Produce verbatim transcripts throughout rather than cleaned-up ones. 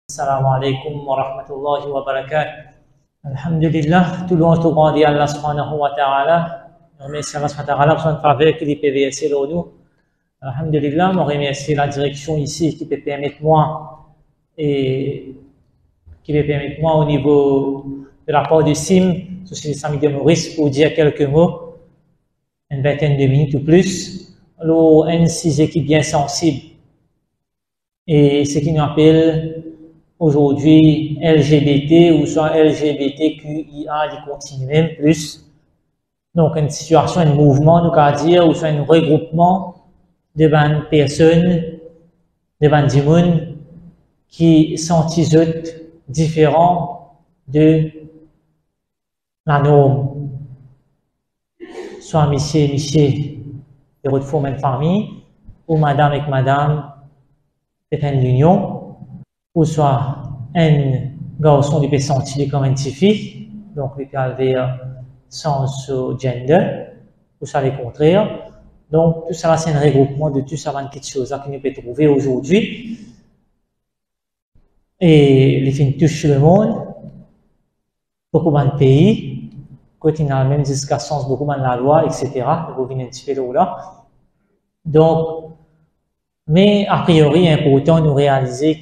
Assalamu alaikum wa rahmatullahi wa barakatuh. Alhamdulillah, tout le monde tout grandit Allah subhanahu wa ta'ala. On remercie Allah subhanahu wa ta'ala pour son faveur qui peut verser l'eau nous. Alhamdulillah, on remercie la direction ici qui peut permettre moi et qui peut permettre moi au niveau de la part de S I M, Société Islamique de Maurice, pour dire quelques mots, une vingtaine de minutes ou plus. Alors, un sujet qui est bien sensible et ce qui nous appelle aujourd'hui L G B T ou soit L G B T Q I A du continuum plus. Donc, une situation, un mouvement, nous allons dire, ou soit un regroupement de bonnes personnes, de bonnes gens qui sont différents de la norme. Soit monsieur, monsieur, de votre même famille, ou madame avec madame, c'est une union, ou soit un garçon qui peut se sentir comme une fille, donc il peut avoir sens gender, ou ça le contraire. Donc tout ça c'est un regroupement de tout ça vingt petites choses que nous pouvons trouver aujourd'hui. Et les films touchent le monde, beaucoup de pays, côté même jusqu'à sens beaucoup de la loi, et cetera. Nous revenons un petit peu là. Donc, mais a priori, il est important de nous réaliser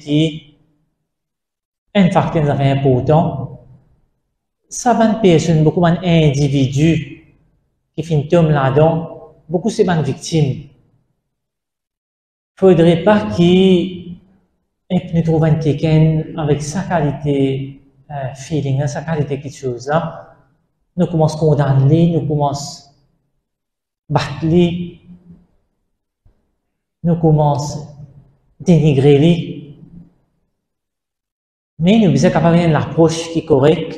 qu'un facteur important, ça va une personne, beaucoup d'individus qui finissent là-dedans, beaucoup c'est des victimes. Il ne faudrait pas qu'ils nous trouvent quelqu'un avec sa qualité euh, feeling, sa qualité quelque chose là. Nous commençons à condamner, nous commençons à battre, nous commençons à dénigrer lui. Mais nous sommes capables d'avoir l'approche qui est correcte.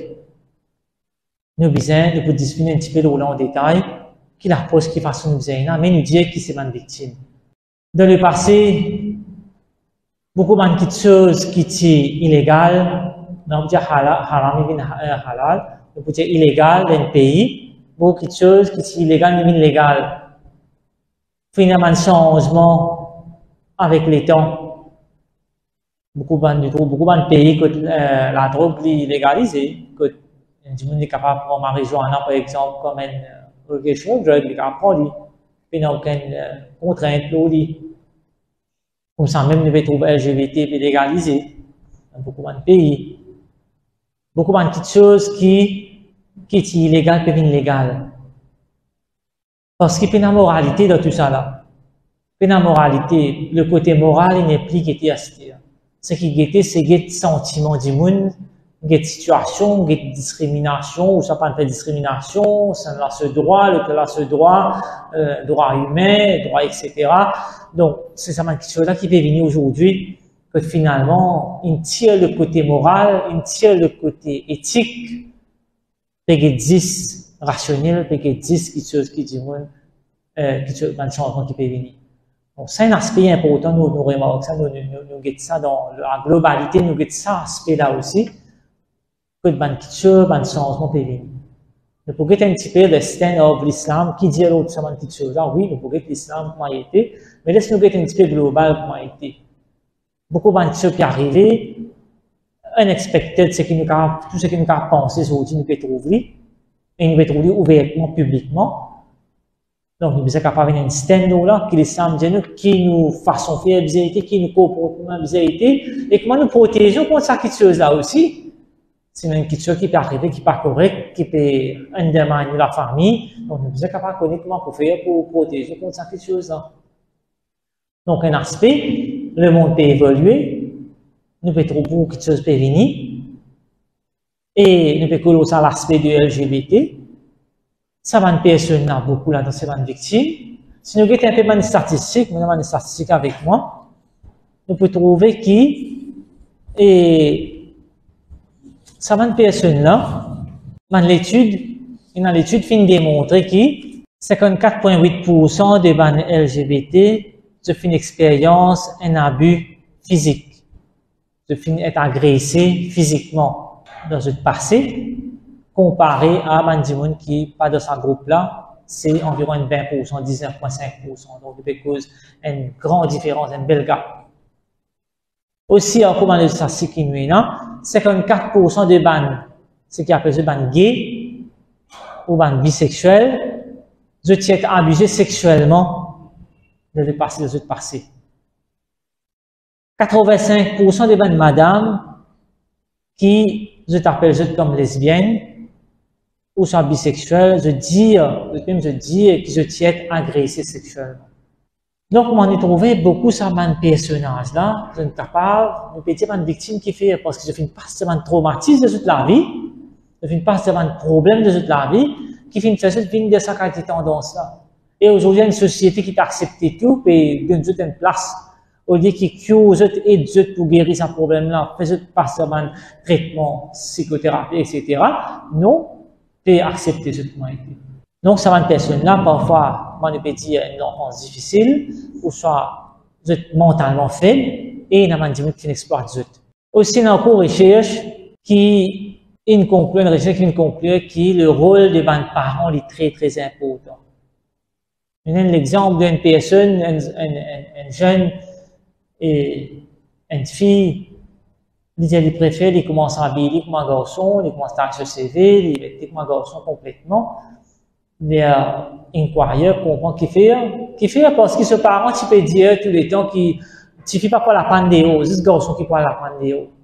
Nous sommes, nous pouvons discuter un petit peu en détail, qui l'approche qui façon nous besoin, mais nous dire qui c'est une victime. Dans le passé, beaucoup de choses qui sont illégales, nous pouvons dire haram et halal, nous pouvons dire illégal dans le pays, beaucoup de choses qui sont illégales et illégales. Finalement, un changement avec les temps. Beaucoup de, beaucoup de pays que euh, la drogue est légalisée, que du monde est capable de prendre marijuana par exemple comme une recreational drug, il est capable de prendre, il n'y a aucune euh, contrainte pour lui. Comme ça, même nous pouvons trouver L G B T légalisé dans beaucoup de pays. Beaucoup de petites choses qui, qui sont illégales peuvent être illégales. Parce qu'il y a une moralité dans tout ça là. Il y a une moralité. Le côté moral, il n'est plus qui à ce dire. Ce qui est, c'est le sentiment du monde, une situation, une discrimination, ou ça pas de discrimination, ça a ce droit, l'autre a ce droit, euh, droit humain, droit, et cetera. Donc, c'est ça quelque chose là qui peut venir aujourd'hui, que finalement, il tire le côté moral, il tire le côté éthique, peut être dix rationnel, peut être dix quelque chose qui dit, euh, quelque chose, un changement qui peut venir. Donc, c'est un aspect important, nous, nous remarquons ça, nous, nous, nous, nous ça dans la globalité, nous guettons ça aspect-là aussi, que de bonnes choses, de changement peut venir. Nous pouvons un petit peu le stand of l'islam, qui dit l'autre, ça, bonne petite chose là, oui, nous pouvons l'islam, comment il était, mais laisse-nous guetter un petit peu global, comment il était. Beaucoup de bonnes choses qui arrivent, unexpected, ce qui nous a, tout ce qui nous a pensé, aujourd'hui, nous pouvons trouver, et nous pouvons trouver ouvertement, publiquement. Donc, nous sommes capables d'avoir un stand là, qui l'islam dit nous, qui nous façon faire bizarreté, qui nous comporte comme bizarreté, et comment nous protégeons contre cette chose là aussi. C'est une petite chose qui peut arriver, qui n'est pas correcte, qui peut underminer la famille. Donc, nous sommes capables de connaître comment pour faire pour protéger contre cette chose là. Donc, un aspect, le monde peut évoluer, nous pouvons trouver beaucoup de choses peut venir, et nous pouvons colorer l'aspect du L G B T. Ça va une personne là, beaucoup là, dans ces bonnes victimes. Si nous regardons un peu de statistiques, nous avons des statistiques avec moi, nous pouvons trouver qui, et ça va une personne là, dans l'étude, et dans l'étude, fin démontrer que cinquante-quatre virgule huit pour cent des bonnes L G B T se font une expérience, un abus physique, se font être agressé physiquement dans le passé, comparé à Mandimoun qui pas dans ce groupe-là, c'est environ vingt pour cent, dix-neuf virgule cinq pour cent. Donc, il y a une grande différence, un bel gap. Aussi, en comment les statistiques qui nous là, cinquante-quatre pour cent des bandes, ce qui appelle les bandes gays ou bandes bisexuelles, je tiens à abusé sexuellement de le passé, de le passé. quatre-vingt-cinq pour cent des bandes madame qui, je t'appelle, je comme lesbienne ou soit bisexuelle, je dis, même je dis que je tiens agressé sexuellement. Donc, on a trouvé beaucoup ça man personnage là, je suis capable, de péter une victime qui fait, parce que je fais une partie de mon traumatisme de toute la vie, je fais une partie de mon problème de toute la vie, qui fait une façon de venir de sa qualité tendance là. Et aujourd'hui, il y a une société qui t'accepte tout, et donne toute une place, au lieu qui cure, aide pour guérir ce problème là, fait passer un traitement, psychothérapie, et cetera. Non, tu accepter ce qui m'a été. Donc, ça va une personne-là, parfois, on peut dire une enfance difficile, ou soit mentalement faible, et il y a des gens qui n'exploitent pas. Aussi, il y a une recherche qui une conclut, une recherche qui conclut que le rôle des parents est très, très important. Je donne l'exemple d'une personne, un jeune, et une fille, il préfère, il commence à habiller comme un garçon, il commence à se C V, il est comme un garçon complètement. Les inquireurs comprennent qu'il fait, qu'il fait parce que ce parent, tu peux dire tous les temps qu'il ne fait pas pour la panne des hauts, c'est ce garçon qui prend la panne des hauts.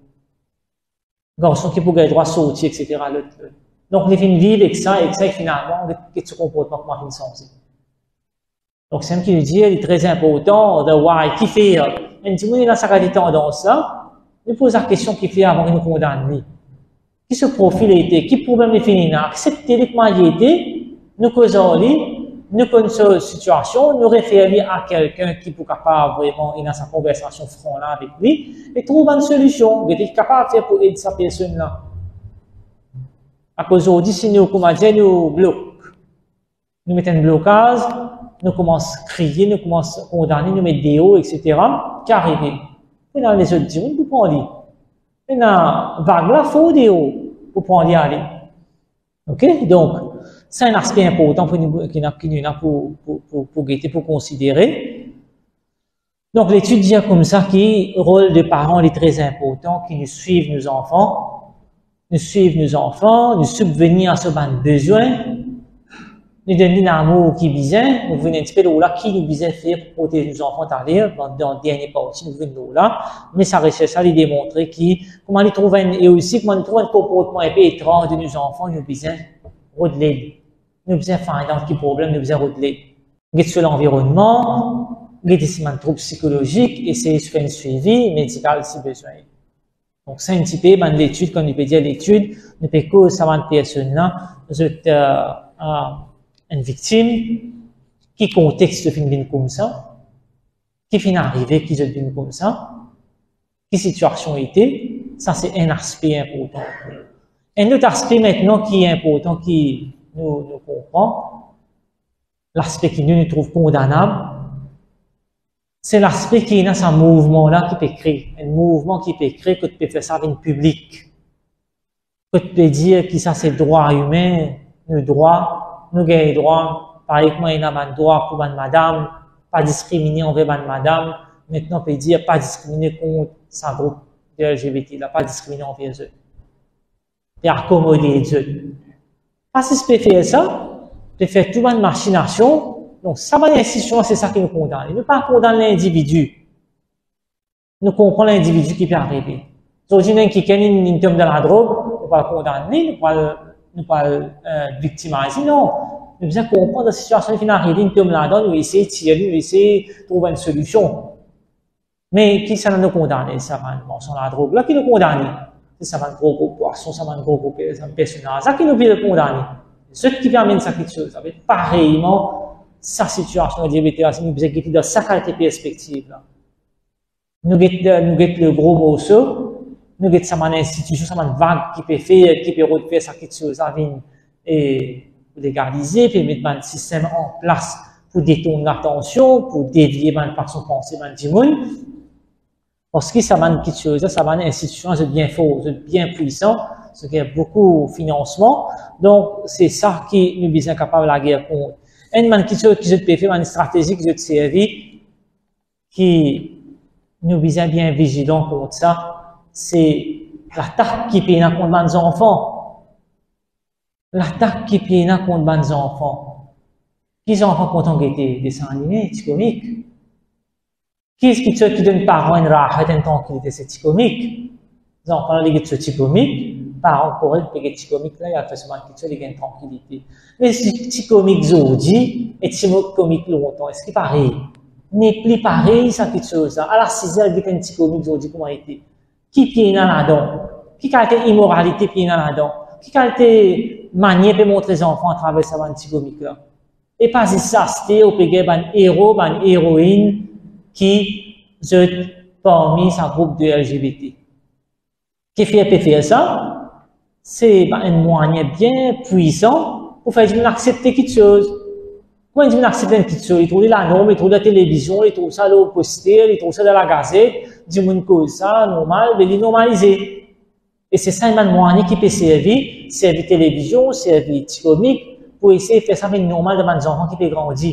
Garçon qui pourrait droit sortir, et cetera. Donc, les filles vivent avec ça, et ça, et finalement, que tu comportements comment ils sont. Donc, c'est ce qui nous dit, il est très important de voir qui fait, un petit monde dans sa tendance là, nous pose la question qui fait avant de nous condamner. Qui se profile était, qui problème les féminins, accepter les comment il était, nous causons lui, nous connaissons cette situation, nous référer à quelqu'un qui peut capable vraiment être dans sa conversation franc là avec lui, et trouver une solution, qui est capable de faire pour aider cette personne-là. À cause aujourd'hui, si nous, comment dire, nous bloquons, nous mettons un blocage, nous commençons à crier, nous commençons à condamner, nous mettons des hauts, et cetera, qui arrive. Et dans les autres jours, nous pouvons aller. Et dans vague là, il faut des hauts pour pouvoir y aller. Ok? Donc, c'est un aspect important pour nous, qui nous a pour, pour, pour, pour guetter, pour considérer. Donc, l'étude dit comme ça que le rôle des parents est très important, qui nous suivent nos enfants, nous suivent nos enfants, nous subvenir à ce ban besoin, nous donner l'amour qui besoin, nous venons un petit peu de là, qui nous besoin faire pour protéger nos enfants à l'air, dans, dans le dernier partie, nous venons là, mais ça recherche ça, il démontrer qui, comment ils trouvent un, et aussi comment ils trouvent un comportement un peu étrange de nos enfants, nous besoin redeler. Nous besoin faire dans quel problème, nous besoin redeler. Guetter sur l'environnement, guetter si man trouble psychologique, essayer de faire un suivi médical si besoin. Donc, c'est un petit peu, ben, l'étude, comme on peut dire l'étude, ne peut que ça va une personne là, vous êtes, euh, euh, une victime, qui contexte de film comme ça, qui finit arrivé, qui se vient comme ça, qui situation était, ça c'est un aspect important. Un autre aspect maintenant qui est important, qui nous, nous comprend, l'aspect qui nous, nous trouve condamnable, c'est l'aspect qui est dans ce mouvement-là qui peut créer, un mouvement qui peut créer, que tu peux faire ça avec le public, que tu peux dire que ça c'est droit humain, le droit, nous avons les droits, par exemple, il y a un droit pour une madame, pas discriminer envers une madame, maintenant on peut dire pas discriminer contre sa groupe de L G B T, là, pas discriminer envers eux. Et accommoder eux. Parce que si tu peux faire ça, tu peux faire toute une machination, donc ça va l'institution, c'est ça qui nous condamne. Nous ne pas condamner l'individu. Nous comprenons l'individu qui peut arriver. Aujourd'hui, il y a quelqu'un qui tombe dans la drogue, nous ne pas le condamner, nous ne pas nous pas euh, victimiser, non. Nous devons comprendre la situation qui arrive, nous sommes là-dedans, nous essayons de tirer, nous essayons de trouver une solution. Mais qui ça nous condamne? Ça va une mention la drogue, là qui nous condamne? Ça va un gros gros poisson, ça va un gros gros personnage, ça qui nous peut condamner. Ce qui amène ça quelque chose, ça va être pareillement sa situation de L G B T, nous devons guetter dans sa qualité perspective, là. Nous guettons le gros morceau, nous avons une institution, une vague qui peut faire, qui peut refaire ça quelque chose, et légaliser, puis mettre un système en place pour détourner l'attention, pour dévier une façon de penser du monde. Parce que ça va une quelque chose, ça va une institution, c'est bien fort, c'est bien puissant, ce qui a beaucoup de financement. Donc, c'est ça qui nous besoin capable de la guerre contre. Une quelque chose qui je peux faire, une stratégie qui je te servi, qui nous besoin bien vigilants contre ça. C'est l'attaque qui peut dans contre les enfants. L'attaque qui peut dans contre les enfants. Qui les enfants quand on guette des dessins animés, c'est comique. Qui est-ce qui te qui donne parents une rahat, une tranquillité, c'est comique. Les enfants là, ils sont comiques. Parents corrects, ils sont comiques là, il y a facilement qui te une tranquillité. Mais si comique aujourd'hui et si comique longtemps, est-ce qu'il pareil? N'est plus pareil, ça quelque chose. À la six heures, il y a un petit comique aujourd'hui, comment était? Qui pied dans là-dedans? Qui a été immoralité pied dans là-dedans? Qui a été manière de montrer les enfants à travers ça, un petit comique là? Et pas ça, c'était au pégué, un héros, une héroïne qui est parmi sa groupe de L G B T. Qui fait faire ça? C'est un moyen bien puissant pour faire accepter quelque chose. Quand ils acceptent une petite chose, ils trouvent la norme, ils trouvent la télévision, ils trouvent ça au poster, ils trouvent ça dans la gazette, du monde cause ça, normal, mais ils normalisent. Et c'est ça un moyen qui peut servir, servir télévision, servir petit comique, pour essayer de faire ça avec normal devant les enfants qui peuvent grandir.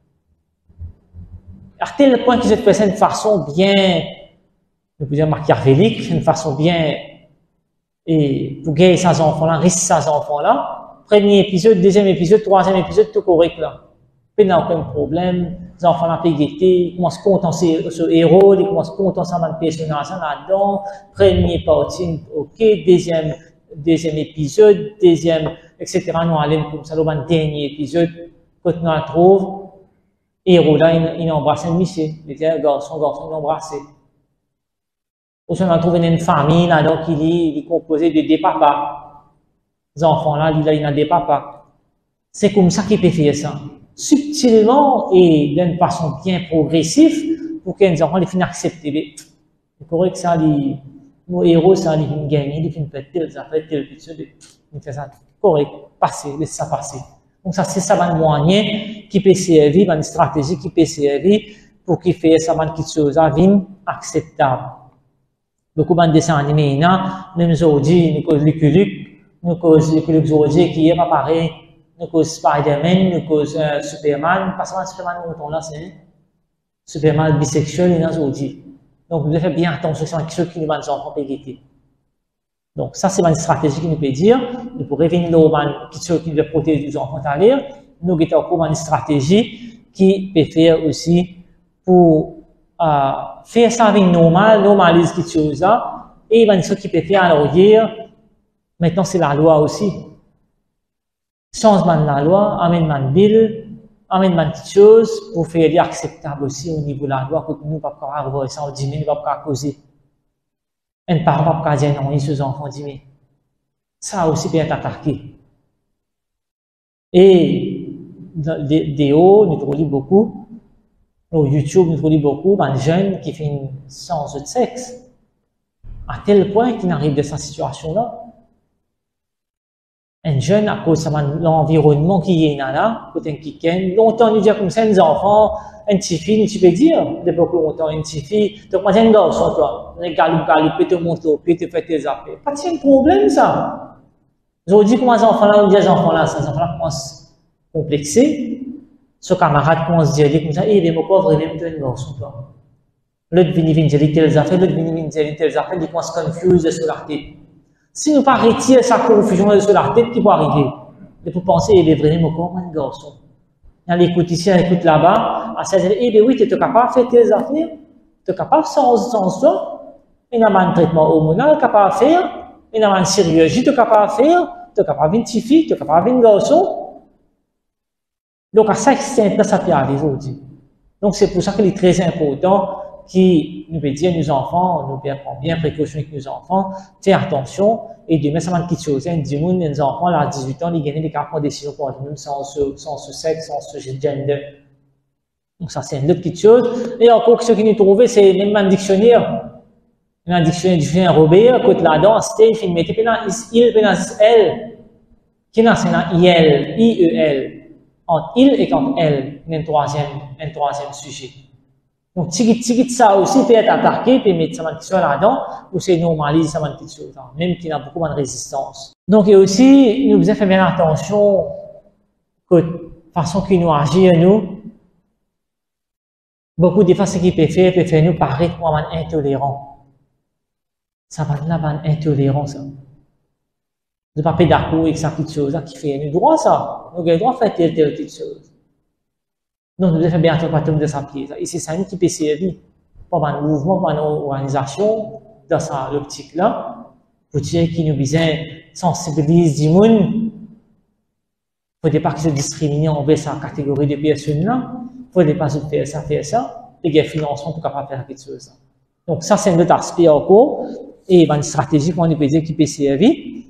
À tel point qu'ils ont fait ça d'une façon bien, je peux dire machiavélique, d'une façon bien, et pour gagner ces enfants-là, risquer ces enfants-là, premier épisode, deuxième épisode, troisième épisode, tout correct là. Il n'y a aucun problème, les enfants ont pégueté, ils commencent à contenter ce héros, ils commencent à contenter un personnage là-dedans, premier partie, ok, deuxième, deuxième épisode, deuxième, et cetera. Nous allons comme ça, le dernier épisode, quand nous le trouvons, héros là, il embrasse un monsieur, il dit, garçon, garçon, il embrasse. Ou si on trouve une famille là-dedans qui est, est composée de deux papas. Les enfants là, il a des papas. C'est comme ça qu'il peut faire ça. Subtilement et d'une façon bien progressive pour que les enfants les finissent accepter. C'est correct que ça, les, nos héros, ça, les finissent gagner, les finissent faire tel, ça fait tel, tel, tel, ils font ça. Correct. Passer, laisse ça passer. Donc ça, c'est ça, un moyen qui peut servir, une stratégie qui peut servir pour qu'il fasse ça, quelque chose à vivre acceptable. Beaucoup de dessins animés, même aujourd'hui, nous cause Lucky Luke, nous cause Lucky Luke aujourd'hui qui est pas pareil. Nous cause Spider-Man, nous cause euh, Superman, pas seulement Superman, nous là, c'est Superman bisexuel et nous aujourd'hui. Donc, nous devons faire bien attention à ceux qui nous vendent enfants péguetés. Donc, ça, c'est une stratégie qui nous peut dire, nous pour revenir aux ceux qui veulent protéger les enfants à l'air, nous avons encore une stratégie qui peut faire aussi pour euh, faire ça avec normal, normaliser quelque chose là, et il y a ceux qui peut faire à l'arrière. Maintenant, c'est la loi aussi. Changement de la loi, amène un bill, amène une petite chose pour faire des acceptable aussi au niveau de la loi, que nous ne pouvons pas avoir ça, on dit, mais nous ne pouvons pas causer. Un parent ne peut pas dire non, ils sont enfants, dit, mais ça aussi peut être attaqué. Et, des hauts, nous trouvons beaucoup, au YouTube, nous trouvons beaucoup, un jeune qui fait une séance de sexe, à tel point qu'il arrive de cette situation-là. Un jeune, à cause de l'environnement qui est là, côté un kiken, longtemps nous dire comme ça, les enfants, un petit fille, tu peux dire, depuis longtemps, une petite fille, donc moi j'ai un garçon, toi, un galop, galop, peut te monter au pied, te faire tes affaires. Pas de problème, ça. Aujourd'hui, comment les enfants là, on dit les enfants là, ces enfants là commencent à complexer, ce camarade commence à dire comme ça, eh, les mots pauvres, il est un garçon, toi. L'autre vient dire telles affaires, l'autre vient dire telles affaires, il commence à confuse sur la tête. Si nous ne pas retirer sa confusion sur la tête, qui va arriver? Il faut penser, il est vraiment comme un garçon. Il écoute ici, il écoute là-bas. À seize ans, eh bien oui, tu es capable de faire tes affaires. Tu es capable de sans, sans ça. Il y a un traitement hormonal capable de faire. Il y a une chirurgie tu es capable de faire. Tu es capable de faire une petite fille, tu es capable de faire un garçon. Donc, à ça, c'est ça peut arriver aujourd'hui. Donc, c'est pour ça qu'il est très important qui nous veut dire, nos enfants, nous prendre bien précaution avec nos enfants, faire attention, et de mettre ça une petite chose, hein, du monde, les enfants, là, à dix-huit ans, ils gagnent des cartes de décision pour eux-mêmes, sans ce, sans ce sexe, sans ce gender. Donc, ça, c'est une autre petite chose. Et encore, ce qui nous trouvait, c'est même un dictionnaire. Un dictionnaire, dictionnaire Robert, côté là-dedans, c'était, il met, il, pénal, elle, qui n'a, c'est un I L, I E L. Entre il et entre elle, un troisième, un troisième sujet. Donc, tigit, tigit, ça aussi peut être attaqué, peut mettre ça quelque chose là-dedans, ou c'est normalise ça quelque chose, même qu'il y a beaucoup de résistance. Donc, et aussi, nous devons faire bien attention que, façon qu'il nous agit à nous, Beaucoup de fois, ce qui peut faire, peut faire nous paraître comme intolérants. Ça va là, un intolérant, ça. Nous ne pas d'accord avec ça, petite chose, qui fait nous droit, ça. Nous avons le droit de faire telle, telle petite chose. Donc, nous devons faire bien attention de sa pied. Et c'est ça qui peut servir pour un mouvement, pour une organisation, dans sa optique-là, pour dire qu'il nous besoin sensibiliser du monde. Il ne faut pas que se discriminer envers sa catégorie de personnes-là. Il ne faut pas se faire ça, faire ça. Et il y a un financement pour capable faire quelque chose. Donc, ça, c'est un autre aspect encore. Et il y a une stratégie qu'on peut dire qui peut servir.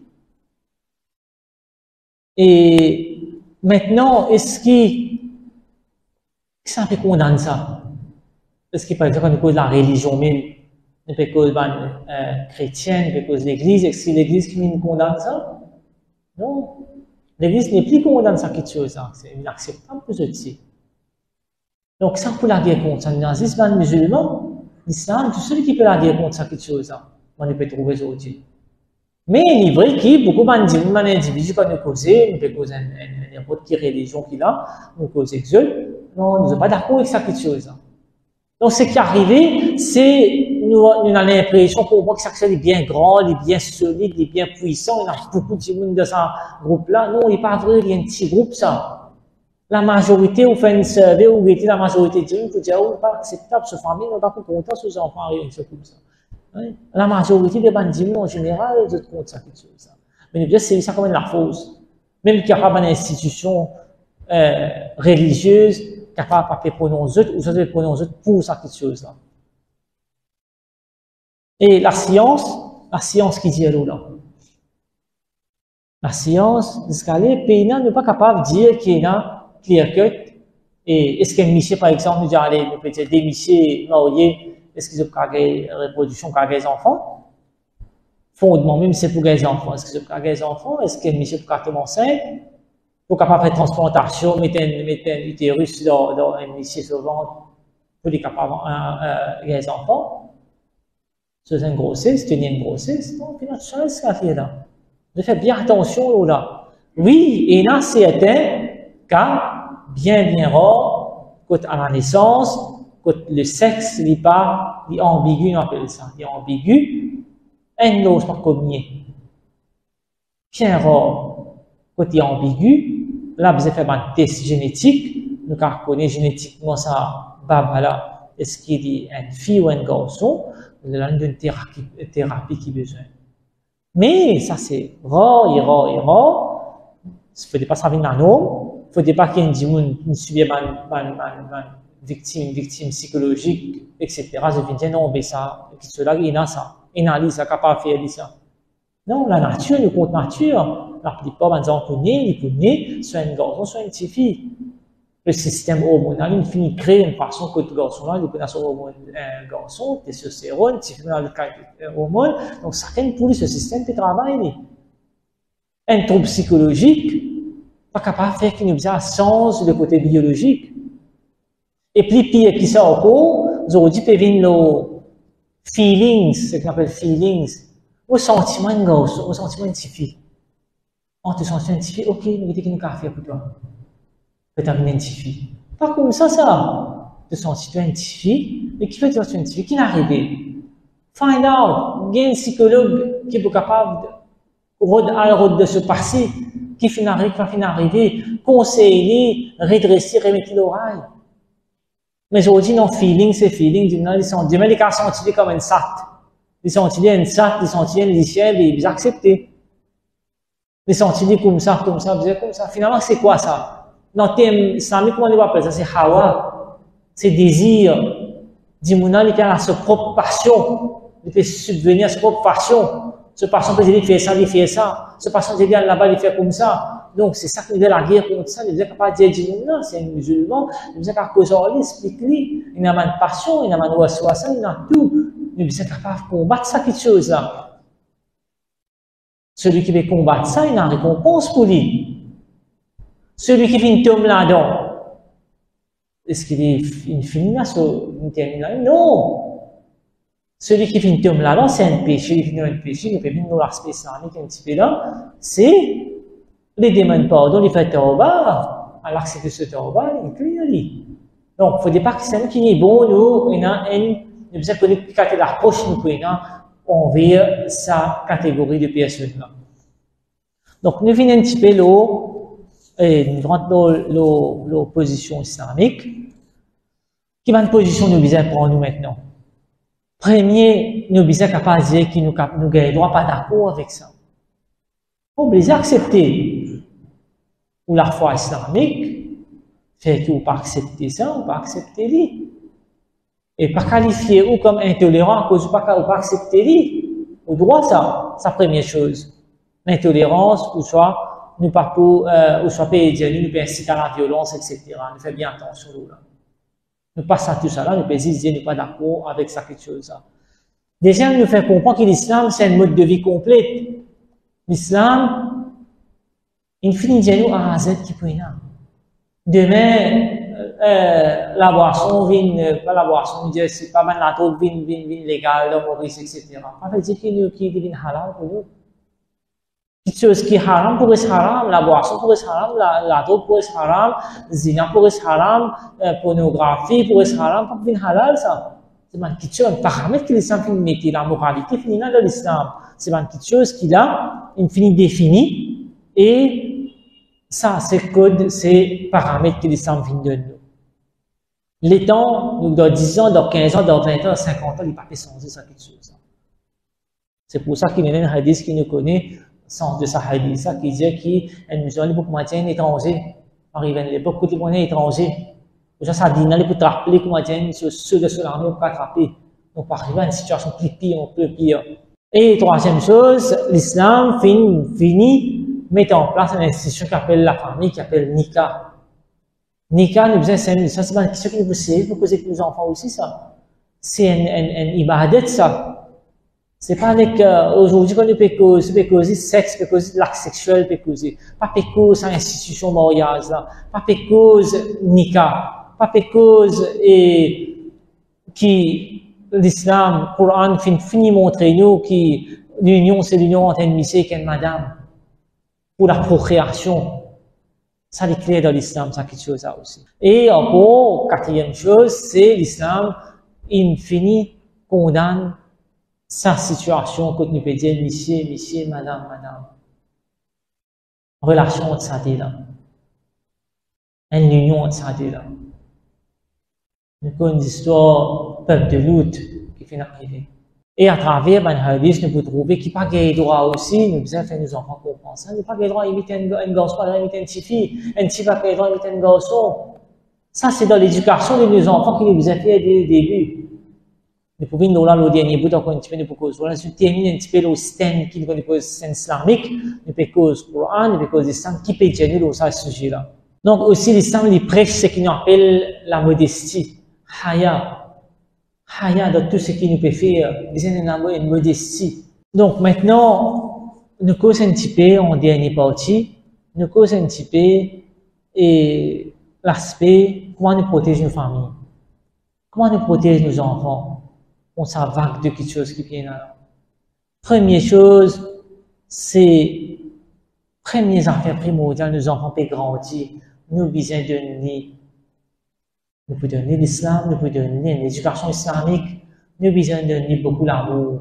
Et maintenant, est-ce qu'il ça peut condamner ça? Est-ce qu'il, par exemple, nous cause la religion même, nous peut cause la euh, chrétienne, nous peut cause l'église, est-ce que l'église qui nous condamne ça? Non. L'église n'est plus condamne ça quelque chose, c'est inacceptable pour ceux-ci. Donc, ça pour la guerre contre ça, le nazisme, le musulman, l'islam, tout celui qui peut la guerre contre ça quelque chose, on peut trouver aujourd'hui. Mais il est vrai qu'il y a beaucoup d'individus qui nous causent, nous peut causer n'importe quelle religion qu'il a, nous cause exode. Non, nous ne sommes pas d'accord avec ça quelque chose. Donc, ce qui est arrivé, c'est, nous, nous avons l'impression qu'on voit que ça est bien grand, il est bien solide, il est bien puissant, il y a beaucoup de monde dans ce groupe-là. Non, il n'est pas vrai, il y a un petit groupe, ça. La majorité, on fait une survey, où était la majorité de gens, on peut dire, oh, pas acceptable, ce famille, on n'est pas content, ces enfants, rien, c'est comme ça. La majorité des bandits, en général, ils sont contre ça quelque chose. Mais nous disons, c'est ça comme la fausse. Même qu'il n'y a pas d'institution, euh, religieuse, capable de faire prononcer autres, ou ça doit prononcer pour ça quelque chose là. Et la science, la science qui dit là. La science, jusqu'à là, le pays n'est pas capable de dire qu'il y a clear cut. Et est-ce qu'un monsieur, par exemple, nous dit, allez, nous peut dire des messieurs mariés, est-ce qu'ils ont une reproduction pour les enfants? Fondement, même si c'est pour les enfants. Est-ce qu'ils ont les enfants? Est-ce qu'un monsieur peut tomber enceinte? Pour capable faire transplantation, mettre un, mettre un utérus dans, dans un monsieur sur le ventre, pour les capables euh, les enfants. C'est une grossesse, c'est une grossesse. Donc, il y a une chose à faire là. Je fais bien attention là. Oui, il y a certains cas, bien, bien rares, côté à la naissance, côté le sexe, il n'est pas, il est ambigu, on appelle ça. Il est ambigu, un n'ose pas communier. Bien rare, côté ambigu, là, vous avez fait un test génétique, nous connaissons génétiquement ça, bah voilà, est-ce qu'il est une fille ou un garçon, vous avez une thérapie, une thérapie qui a besoin. Mais ça, c'est rare et rare et rare. Il ne faut pas ça venir dans nous. Il ne faut pas qu'il y ait une subie une victime, une victime psychologique, et cetera. Je viens dire non, mais ça, cela, il y a ça. Il y a ça, capable de faire ça. Non, la nature, le compte nature. La plupart des enfants nés, ils peuvent naître soit un garçon, soit une petite fille. Le système hormonal, il finit de créer une façon que le garçon-là, il connaît son hormone, un garçon, testostérone, petit peu dans le cas hormone. Donc, certaines pour lui, ce système peut travailler. Un trouble psychologique, pas capable de faire qu'il nous a sens le côté biologique. Et puis, pire qui ça encore, aujourd'hui, peut venir le feelings, ce qu'on appelle feelings, au sentiment de garçon, au sentiment de petite fille. On te sent une petite fille, ok, mais qu'est-ce qu'il y a à faire pour toi? Peut-être une petite fille. Pas comme ça, ça. Tu te sens une petite fille, mais qui fait que tu es une petite fille? Qui n'est arrivé? Find out. Il y a un psychologue qui est capable de, de se passer, qui finit arriver, conseiller, redresser, remettre l'oreille. Mais aujourd'hui, non, feeling, c'est feeling. Ils sont, demain, les cas sont utilisés comme une sat. Ils sont utilisés une sat, ils sont utilisés une licielle, et ils acceptent. Ils sont utilisés comme ça, comme ça, comme ça. Finalement, c'est quoi ça? Dans le thème islamique, comment on appelle ça? C'est hawa. C'est désir. Dimouna, il a sa propre passion. Il peut subvenir à sa propre passion. Ce passion peut dire, il fait ça, il fait ça. Ce passion peut dire, là-bas, il fait comme ça. Donc, c'est ça qui nous dit la guerre contre ça. Il ne veut pas dire Dimouna, c'est un musulman. Il veut pas causer, explique-lui. Il a une passion, il a une ouassouassa, il a tout. Il est capable de combattre ça, quelque chose là. Celui qui veut combattre ça, il a une récompense pour lui. Celui qui finit tombe là-dedans, est-ce qu'il est une fini là, une termine là? Non! Celui qui finit tombe là-dedans, c'est un péché, il finit un péché, il peut venir dans l'aspect islamique un petit peu là, c'est les démons pardon, il fait tauba, à l'accepter ce tauba, il crie à lui. Donc, il ne faut pas que c'est nous qui est bon, nous, et nous, nous besoin de connaître quelle approche nous prenons envers sa catégorie de personnes là. Donc, nous venons un petit peu l'eau, et nous rentrons l'opposition islamique, qui va une position nous besoin pour nous maintenant. Premier, nous besoin capable de dire que nous nous gagnons droit pas d'accord avec ça. On besoin d'accepter ou la foi islamique, fait que vous pas accepter ça, ou pas accepter lui. Et pas qualifier ou comme intolérant à cause ou pas, ou pas accepter lui. Au droit ça, c'est la première chose. L'intolérance, ou soit, nous pas pour, euh, ou soit pédir, nous nous inciter à la violence, et cetera. Nous fait bien attention là. Nous passons à tout ça là, nous pouvons dire, nous pas d'accord avec ça quelque chose là. Deuxième, nous fait comprendre que l'islam, c'est un mode de vie complet. L'islam, il finit de nous à Z qui peut y avoir. Demain, euh, la boisson vient, pas la boisson, c'est pas mal la drogue vient, vient, vient légale, le Maurice, et cetera. Ça veut dire qu'il qui devient halal pour nous. Quelque chose qui est haram pour être haram, la boisson pour être haram, la, la drogue pour être haram, zina pour être haram, euh, pornographie pour être haram, pour devenir halal, ça. C'est quelque chose, un paramètre que l'islam finit de mettre, la moralité finit là dans l'islam. C'est quelque chose qui là, il finit défini, et ça, c'est code, c'est paramètres que l'islam finit de nous. Les temps, nous, dans dix ans, dans quinze ans, dans vingt ans, dans cinquante ans, il n'y a pas de changer ça quelque chose. C'est pour ça qu'il y a un hadith qui nous connaît, sens de sa hadith, ça, qui dit qu'un musulman, pour maintien un étranger, arrive à l'époque où on est étranger. Pour ça, ça dit, il faut te rappeler que maintien, ceux de ceux-là, on peut attraper. Donc, par arriver à une situation plus pire, on peut pire. Et troisième chose, l'islam finit, finit, met en place une institution qui appelle la famille, qui appelle Nika. Nika, nous besoin, ça, c'est pas une question qui nous pousse, pour causer que nos enfants aussi, ça. C'est un, un, un ibadet, ça. C'est pas avec, euh, aujourd'hui, quand nous pécons, c'est pécosé sexe, pécosé l'acte sexuel, pécosé. Pas pécose à institution mariage, là. Pas pécose Nika. Pas pécose et, qui, l'islam, le Coran, finit montrer nous que l'union, c'est l'union entre un monsieur et une madame. Pour la procréation. Ça, c'est clair dans l'islam, ça, quelque chose, ça aussi. Et encore, quatrième chose, c'est l'islam, il finit, condamne sa situation, quand nous peut dire, monsieur, monsieur, madame, madame. Relation entre ça, là. Une union entre ça, là. Nous connaissons l'histoire, peuple de Lut, qui finit d'arriver. Et à travers ben hadith, nous pouvons trouver qu'il n'y a pas de droit aussi, nous devons faire nos enfants comprendre ça. Il n'y a pas de droit à imiter un garçon, à imiter une petite fille, un petit fille n'a pas de droit à imiter un garçon. Ça, c'est dans l'éducation de nos enfants qui nous besoin faire dès le début. Nous pouvons nous là, le dernier bout, encore un petit peu, nous pouvons causer. Voilà, si nous terminons un petit peu le système qui nous cause système islamique, nous pouvons causer le Coran, nous pouvons causer l'islam, qui peut dire nous, ça, ce sujet-là. Donc, aussi, l'islam, il prêche ce qu'il appelle la modestie. Haya. Haya dans tout ce qui nous peut faire, une modestie. Donc maintenant, nous causons un petit peu en dernière partie, nous causons un petit peu et l'aspect comment nous protéger nos familles, comment nous protéger nos enfants. On s'en vague de quelque chose qui vient là. Première chose, c'est premières affaires primordiales, nos enfants peuvent grandir, nous besoin de donner. Nous pouvons donner l'islam, nous pouvons donner l'éducation islamique, nous besoin de donner beaucoup l'amour.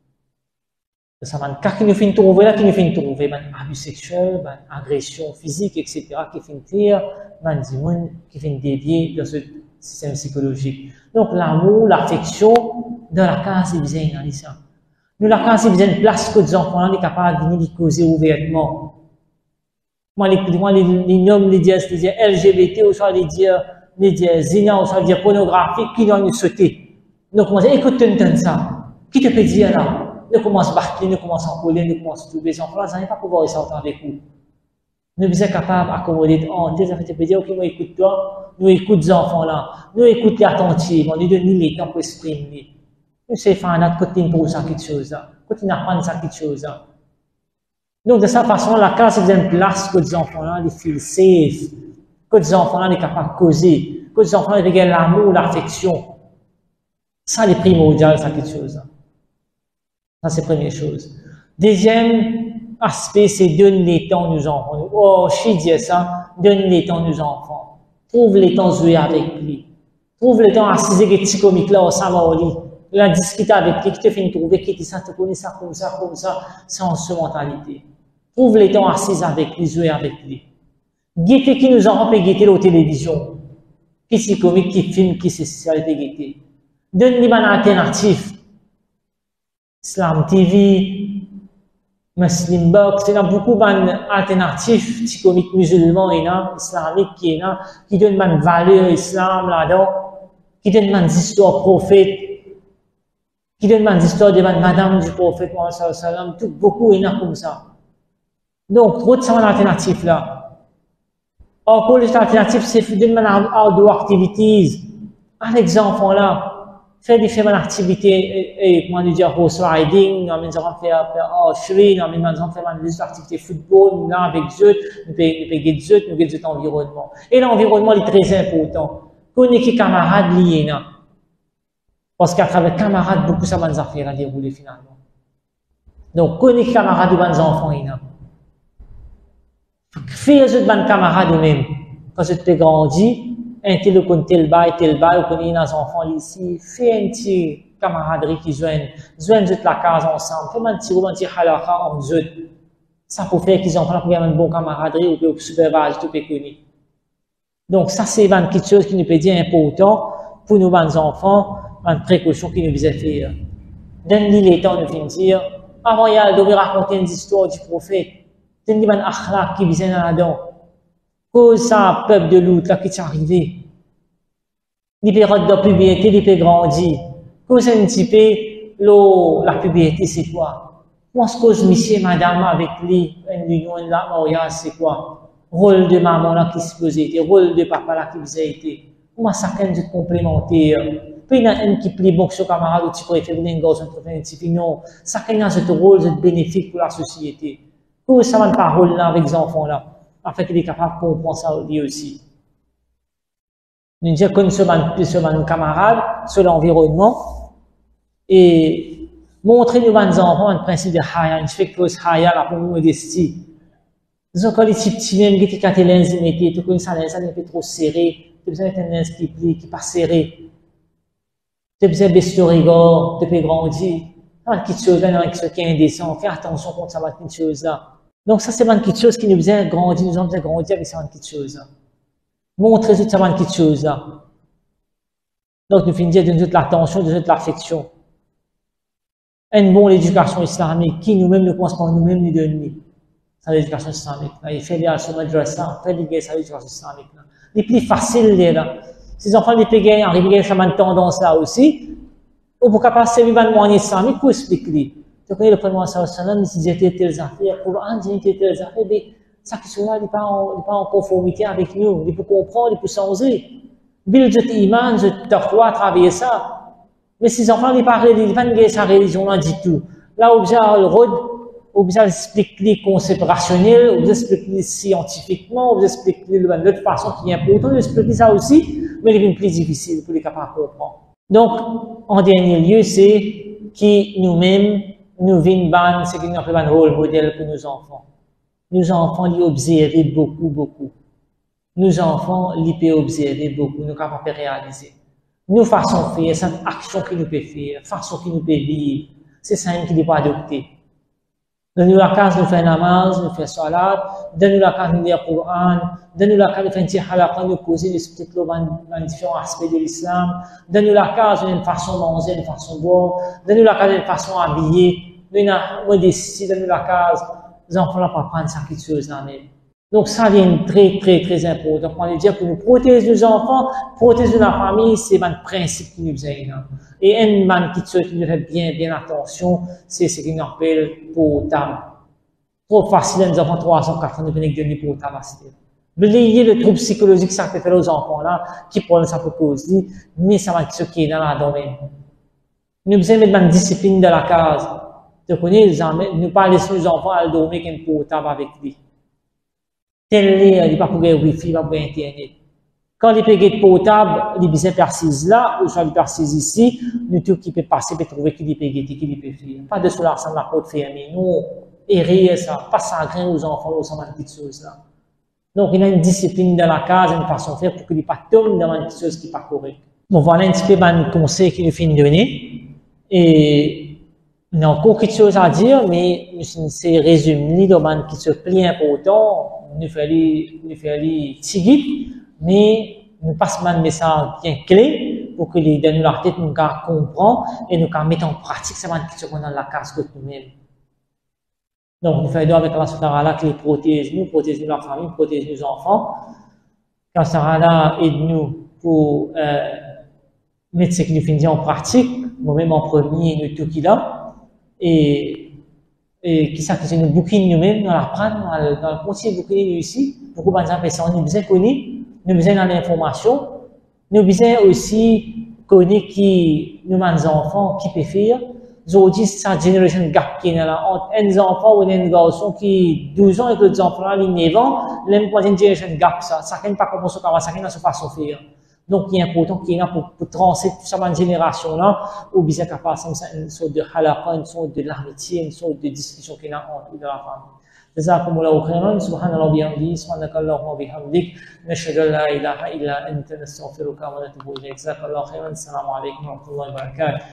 Ça va, quand nous finissons trouver là, qui nous finissons trouver, ben, abus sexuel, ben, agression physique, et cetera, qui finissent faire, ben, des gens qui finissent dévier dans ce système psychologique. Donc, l'amour, l'affection, dans la case, il besoin dans l'islam. Nous, la case, il besoin de place que les enfants, on est capable de venir les causer ouvertement. Moi, les, moi, les, les noms, les dire, les dire L G B T, ou soit les dire, les dire zina, ou soit dire pornographique, qui doit nous sauter. Nous commençons, écoute, tu ça. Qui te peut dire là? Nous commençons à barquer, nous commençons à coller, nous commençons à trouver les enfants, là, ça n'est pas pouvoir sortir avec vous. Nous sommes capables d'accommoder, oh, tu peux dire, ok, moi, écoute toi, nous écoute les enfants là, nous écoute les attentifs, on nous donne les temps pour exprimer. Nous sommes fanats, côté pour ça quelque chose là, côté n'apprendre ça quelque chose là. Donc, de cette façon, la classe est une place que les enfants là, les feel safe, que les enfants là, les capables de causer, que les enfants là, ils l'amour, l'affection. Ça, c'est primordial, ça quelque chose là. Ça, c'est la première chose. Deuxième aspect, c'est donner les temps aux enfants. Oh, je dis ça, donne les temps aux enfants. Trouve les temps de jouer avec lui. Trouve le temps assis avec petit comique là, au Samali. Il a discuté avec lui, qui te fait trouver, qui te ça, te connaît ça, comme ça, comme ça, sans ce mentalité. Trouve le temps assis avec lui, jouer avec lui. Guetter qui nous a rempli guetter la télévision. Qui c'est comique, qui filme, qui c'est socialité guetter. Donne-lui une alternative. Islam T V, Muslim Box, il y a beaucoup d'alternatives, petits comiques musulmans, islamiques, qui, qui donnent une valeur islam là-dedans, qui donnent une histoire prophète, qui donnent une histoire de madame du prophète, tout, beaucoup, il y en a comme ça. Donc, trop de ça, une alternative là. Encore, les alternatives, c'est de donner une outdoor activities. Un exemple là. Faire différentes activités, et, comment dire, horse riding, nous allons faire, faire archery, nous allons faire des activités football, nous là avec eux, nous payons des eux, nous payons des environnement. Et l'environnement est très important. Connaissez les camarades liés, là. Parce qu'à travers les camarades, beaucoup ça va nous faire à dérouler finalement. Donc, connaissez les camarades de bons enfants, là. Faites les bonnes camarades eux-mêmes. Quand vous êtes grandi, un tel ou tel bail, tel bail, ou connaît des enfants ici, fais un petit camaraderie qui joignent, joignent toute la case ensemble, fais un petit ou un petit halakha en eux. Ça pour faire qu'ils enfants pour avoir une bonne camaraderie ou pour superviser tout le connu. Donc ça c'est une petite chose qui nous peut dire important pour nos bons enfants, une précaution qui nous faisait faire. Donne-lui les temps de venir dire, avant il y a de raconter une histoire du prophète, donne-lui un akhlaq qui vient là-dedans. Cause ça, peuple de l'autre, là, qui t'est arrivé. Les périodes de puberté, les peut grandir. Cause un petit peu, la puberté, c'est quoi? Moi, ce cause monsieur et madame avec lui, une union, la mariage, c'est quoi? Rôle de maman, là, qui se faisait été, rôle de papa, là, qui faisait été. Moi, chacun de complémentaire. Puis, il y en a un qui plaît bon que son camarade, ou tu préfères une gosse, un truc, un petit peu, non. Chacun a ce rôle, ce bénéfique pour la société. Cause ça, une parole, là, avec les enfants, là. Afin qu'il est capable de comprendre ça lui aussi. Nous disons qu'on se met sur nos camarades, sur l'environnement, et montrer nos enfants un principe de haya, une fait que haya, la pour modestie. Disons quand les petits petits même qui étaient les lens, ils mettaient, tout comme ça, les lens, ils étaient trop serrés, tu besoin d'un lens qui plie, qui pas serré. Tu besoin de baisser le regard, tu peux grandir. Une petite chose là, qui est indécent, fais attention contre ça, une petite chose là. Donc ça, c'est une petite chose qui nous faisait grandir, nous avons besoin de grandir avec cette petite chose-là. Montrer toute cette petite chose-là. Donc nous finissons de toute l'attention, de toute l'affection. Une bonne éducation islamique qui nous-mêmes nous pensons nous-mêmes nous donner. C'est l'éducation islamique. Il fait les alchons madrasa, il fait les l'éducation islamique. Les plus faciles, là. Ces enfants, les pégés, arrivent à cette tendance-là aussi. Ou pour capable de servir un moyen islamique pour expliquer. Tu connais le premier sallam, il disait telles affaires, le Coran dit telles affaires, mais ça qui sont là, il n'est pas en conformité avec nous, il peut comprendre, il peut changer. Bil je iman, je te travailler ça. Mais ces enfants, ils parlent, ils ne parlent pas de sa religion là du tout. Là, on a le rôle, on a expliquer les concepts rationnels, on a expliquer scientifiquement, on a expliquer de l'autre façon qui est importante, on expliquer ça aussi, mais il est plus difficile pour les capables de comprendre. Donc, en dernier lieu, c'est qui nous-mêmes, nous vîmes ban, c'est qu'il nous fait un rôle modèle pour nos enfants. Nos enfants, ils observent beaucoup, beaucoup. Nos enfants, ils peuvent observer beaucoup, nous sommes capables de réaliser. Nous façons faire, c'est une action que nous pouvons faire, façon que nous pouvons vivre, c'est ça qui doit adopter. Donne-nous la case, nous faisons namaz, nous faisons salat, donne-nous la case, nous lisons le Coran, donne-nous la case, nous faisons un halakha, nous causer, nous expliquer les différents aspects de l'islam, donne-nous la case, une façon de manger, une façon de boire, donne-nous la case, une façon d'habiller, nous avons modestie, donne-nous la case, les enfants ne peuvent pas prendre ça quelque chose là même. Donc ça devient très très très important. On veut dire que nous protéger nos enfants, protéger la famille, c'est un principe qui nous aide. Et une man qui nous fait bien bien attention, c'est ce qu'on appelle potable. Trop facile, nous avons trois cents, quatre cents de donner potable à ce Oubliez le trouble psychologique que ça peut faire aux enfants là, qui problème ça peut causer, mais ça va être ce qui est dans la domaine. Nous besoin mettre une discipline de la case. Tu connais, nous pas laisser nos enfants à dormir avec un potable avec lui. Télé, il n'y a pas pour le wifi, il n'y a pas pour internet. Quand les péguettes potables, les besoins percises là, ou soit les percises ici, nous tout qui peut passer peut trouver qui les péguettes, qui les peut faire. Pas de cela, ça la porte fermée. Non, errer ça, pas sangrer aux enfants, ou ça va petites choses là. Donc, il y a une discipline dans la case, une façon de faire pour qu'il n'y ait pas tombe dans une chose qui n'est pas correcte. Bon, voilà un petit peu de conseils qu'il nous fait donner. Et il y a encore quelque chose à dire, mais c'est résumé dans le qui se plie important. Nous fallait, nous fallait tigrer, mais nous passons un message bien clé pour que les dans nous la tête nous comprennent et nous mettre en pratique ce qui se dans la case que nous-mêmes. Donc, nous faisons avec Allah subhanahu wa ta'ala qui protège nous, protège nous la famille, protège nos enfants. Quand Allah aide-nous pour euh, mettre ce qui nous fait en pratique, nous-mêmes en premier, nous tout qui là, et, et qui s'active nous bouquiner nous-mêmes, nous l'apprendre, nous allons continuer à bouquiner nous ici. Beaucoup de personnes, nous besoin connaître, nous besoin dans l'information, nous besoin aussi connaître qui, nous, les enfants, qui peuvent faire. Aujourd'hui, c'est cette génération gap qui est là, entre un enfant ou un garçon qui, douze ans et que les enfants là, ils neuf ans, l'même troisième génération gap, ça, ça ne pas comment ça va, ça ne pas façon faire. Donc, il est important qu'il y ait là pour, pour transmettre toute cette génération là, ou bien capable une sorte de halaqa, une sorte de l'amitié, une sorte de discussion qu'il y a entre de la famille. جزاكم الله خيرا سبحان الله وبحمده سبحانك اللهم وبحمدك نشهد ان لا اله الا انت نستغفرك ونتوب اليك جزاك الله خيرا السلام عليكم ورحمه الله وبركاته